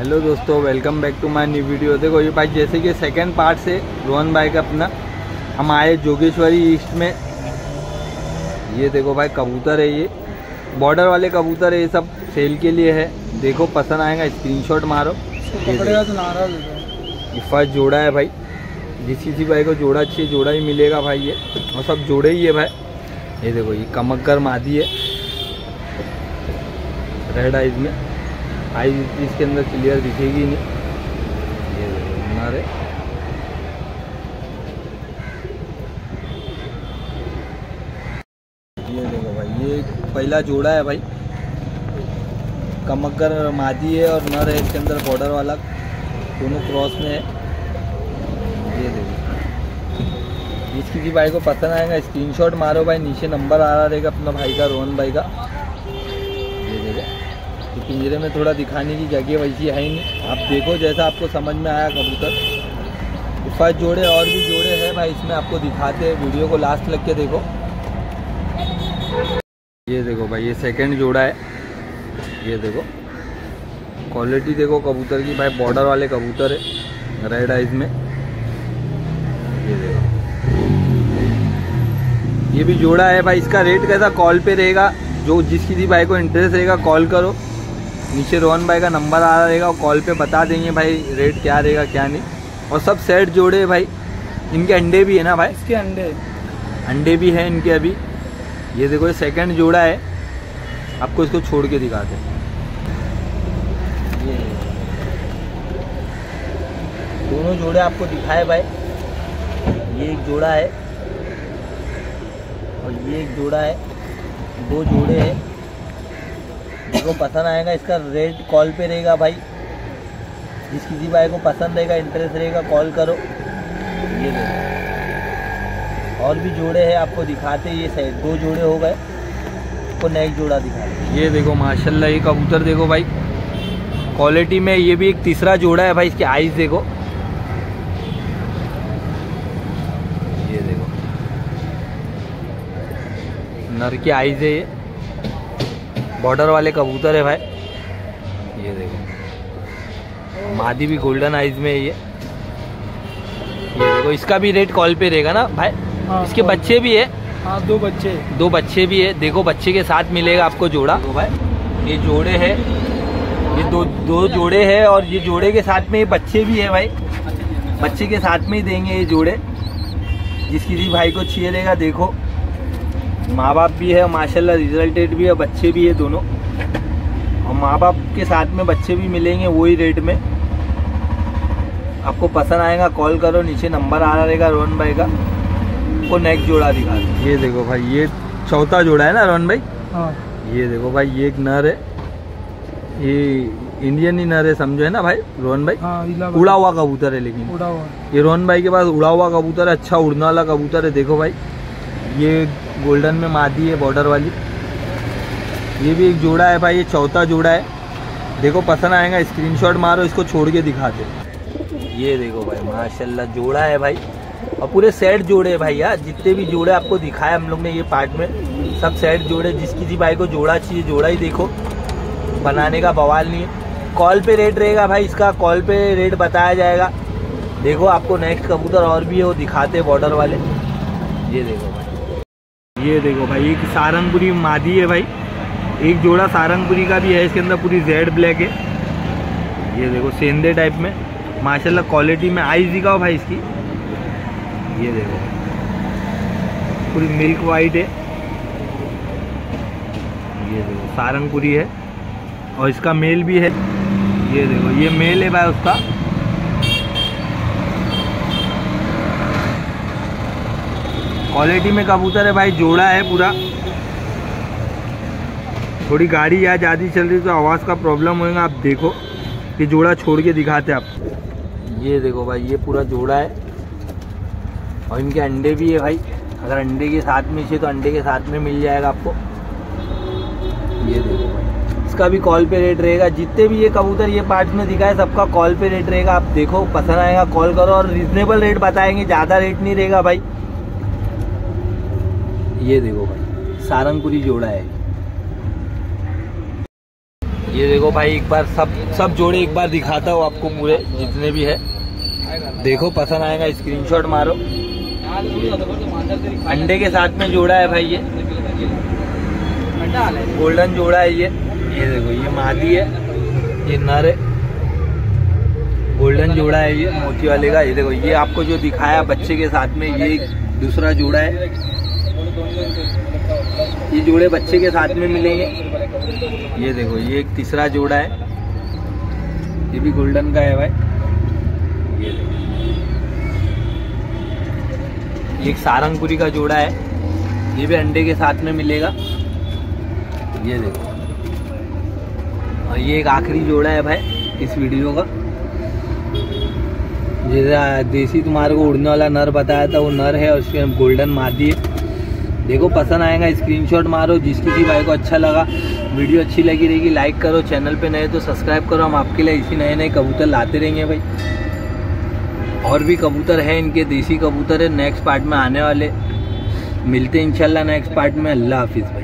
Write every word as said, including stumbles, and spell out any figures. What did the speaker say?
Hello दोस्तों, welcome back to my new video. देखो ये भाई जैसे कि सेकंड पार्ट से रोहन भाई का अपना हम आए जोगेश्वरी ईस्ट में। ये देखो भाई कबूतर है, ये बॉर्डर वाले कबूतर है, ये सब सेल के लिए है। देखो पसंद आएगा स्क्रीनशॉट मारो। ये फर्स्ट जोड़ा है भाई, जिस किसी भाई को जोड़ा चाहिए जोड़ा ही मिलेगा भाई, ये और सब जोड़े ही है भाई। ये देखो ये कमक्कर मादी है, रेड आइज में, आइज इसके अंदर क्लियर दिखेगी नहीं। ये देखो हमारे ये देखो भाई, ये पहला जोड़ा है भाई, कमक्कर मादी है और नर है इसके अंदर, बॉर्डर वाला दोनों क्रॉस में है। ये देखो जिस किसी भाई को पसंद आएगा स्क्रीनशॉट मारो भाई, नीचे नंबर आ रहा रहेगा अपना भाई का, रोहन भाई का। ये देखो तो पिंजरे में थोड़ा दिखाने की जगह वैसी है ही नहीं, आप देखो जैसा आपको समझ में आया कबूतर। फर्स्ट जोड़े और भी जोड़े हैं भाई इसमें, आपको दिखाते हैं, वीडियो को लास्ट लग के देखो। ये देखो भाई ये सेकंड जोड़ा है। ये देखो क्वालिटी देखो कबूतर की भाई, बॉर्डर वाले कबूतर है, रेड आइज में। ये देखो ये भी जोड़ा है भाई। इसका रेट कैसा कॉल पे रहेगा, जो जिस किसी भाई को इंटरेस्ट रहेगा कॉल करो, नीचे रोहन भाई का नंबर आ रहा रहेगा, कॉल पे बता देंगे भाई रेट क्या रहेगा क्या नहीं। और सब सेट जोड़े हैं भाई, इनके अंडे भी है ना भाई, इसके अंडे अंडे भी हैं इनके अभी। ये देखो ये सेकंड जोड़ा है, आपको इसको छोड़ के दिखाते हैं। ये दोनों जोड़े आपको दिखाए भाई, ये एक जोड़ा है और ये एक जोड़ा है, दो जोड़े हैं। जिसको पसंद आएगा इसका रेट कॉल पे रहेगा भाई, जिस किसी भाई को पसंद रहेगा इंटरेस्ट रहेगा कॉल करो। ये देखो और भी जोड़े हैं आपको दिखाते, ये साइड दो जोड़े हो गए, आपको नेक्स्ट जोड़ा दिखाते। ये देखो माशाल्लाह ये कबूतर देखो भाई क्वालिटी में, ये भी एक तीसरा जोड़ा है भाई। इसके आइज देखो, ये देखो नर की आइज है, ये बॉर्डर वाले कबूतर है भाई। ये देखो मादी भी गोल्डन आइज में है ये। ये देखो इसका भी रेट कॉल पे रहेगा ना भाई। हाँ, इसके बच्चे भी है। हाँ दो बच्चे दो बच्चे भी है, देखो बच्चे के साथ मिलेगा आपको जोड़ा। तो भाई ये जोड़े है, ये दो दो जोड़े हैं और ये जोड़े के साथ में ये बच्चे भी है भाई, बच्चे के साथ में ही देंगे ये जोड़े, जिस किसी भाई को चाहिए रहेगा। देखो माँ बाप भी है माशाल्लाह, रिजल्टेड भी है, बच्चे भी है दोनों, और माँ बाप के साथ में बच्चे भी मिलेंगे वही रेट में। आपको पसंद आएगा कॉल करो, नीचे नंबर आ रहा रहेगा रोहन भाई का, आपको नेक्स्ट जोड़ा दिखा दो। ये देखो भाई ये चौथा जोड़ा है ना रोहन भाई। हाँ। ये देखो भाई ये एक नर है, ये इंडियन ही नर है समझो, है ना भाई रोहन भाई। हाँ, उड़ा हुआ कबूतर है, लेकिन उड़ा हुआ ये रोहन भाई के पास उड़ा हुआ कबूतर है, अच्छा उड़ने वाला कबूतर है। देखो भाई ये गोल्डन में मादी है, बॉर्डर वाली। ये भी एक जोड़ा है भाई, ये चौथा जोड़ा है। देखो पसंद आएगा स्क्रीनशॉट मारो, इसको छोड़ के दिखाते। ये देखो भाई माशाल्लाह जोड़ा है भाई, और पूरे सेट जोड़े है भाई यार, जितने भी जोड़े आपको दिखाए हम लोग ने ये पार्ट में, सब सेट जोड़े। जिस किसी भाई को जोड़ा चाहिए जोड़ा ही देखो, बनाने का बवाल नहीं है। कॉल पे रेट रहेगा भाई इसका, कॉल पे रेट बताया जाएगा। देखो आपको नेक्स्ट कबूतर और भी है वो दिखाते बॉर्डर वाले। ये देखो भाई, ये देखो भाई एक सारंगपुरी मादी है भाई, एक जोड़ा सारंगपुरी का भी है, इसके अंदर पूरी जेड ब्लैक है। ये देखो सेंधे टाइप में माशाल्लाह, क्वालिटी में आइज दिखाओ भाई इसकी। ये देखो पूरी मिल्क वाइट है। ये देखो सारंगपुरी है और इसका मेल भी है। ये देखो ये मेल है भाई उसका। क्वालिटी में कबूतर है भाई, जोड़ा है पूरा। थोड़ी गाड़ी या ज़्यादा चल रही तो आवाज़ का प्रॉब्लम होगा, आप देखो कि जोड़ा छोड़ के दिखाते आप। ये देखो भाई ये पूरा जोड़ा है और इनके अंडे भी है भाई, अगर अंडे के साथ में चाहिए तो अंडे के साथ में मिल जाएगा आपको। ये देखो भाई इसका भी कॉल पे रेट रहेगा, जितने भी ये कबूतर ये पार्ट्स में दिखाए सबका कॉल पे रेट रहेगा। आप देखो पसंद आएगा कॉल करो, और रिजनेबल रेट बताएंगे, ज़्यादा रेट नहीं रहेगा भाई। ये देखो भाई सारंगपुरी जोड़ा है। ये देखो भाई, एक बार सब सब जोड़े एक बार दिखाता हूँ आपको, पूरे जितने भी है। देखो पसंद आएगा स्क्रीनशॉट मारो। अंडे के साथ में जोड़ा है भाई, ये गोल्डन जोड़ा है ये। ये देखो, ये मादी है, ये नर है, गोल्डन जोड़ा है ये मोती वाले का। ये देखो, ये आपको जो दिखाया बच्चे के साथ में, ये दूसरा जोड़ा है। ये जोड़े बच्चे के साथ में मिलेंगे। ये देखो, ये एक तीसरा जोड़ा है, ये भी गोल्डन का है भाई। ये देखो, ये एक सारंगपुरी का जोड़ा है, ये भी अंडे के साथ में मिलेगा। ये देखो, और ये एक आखिरी जोड़ा है भाई इस वीडियो का। जैसा देसी तुम्हारे को उड़ने वाला नर बताया था, वो नर है और उसमें गोल्डन मादी है। देखो पसंद आएगा स्क्रीनशॉट मारो। जिसकी भी भाई को अच्छा लगा, वीडियो अच्छी लगी रहेगी, लाइक करो। चैनल पे नए तो सब्सक्राइब करो। हम आपके लिए इसी नए नए कबूतर लाते रहेंगे भाई। और भी कबूतर है इनके, देसी कबूतर है, नेक्स्ट पार्ट में आने वाले। मिलते हैं इंशाल्लाह नेक्स्ट पार्ट में। अल्लाह हाफिज़ भाई।